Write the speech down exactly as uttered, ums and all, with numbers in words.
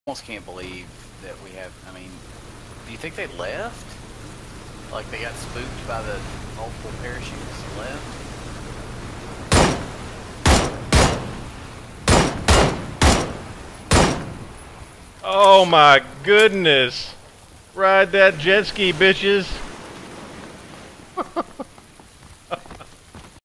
almost can't believe that we have, I mean, do you think they left? Like they got spooked by the multiple parachutes and left? Oh my goodness! Ride that jet ski, bitches!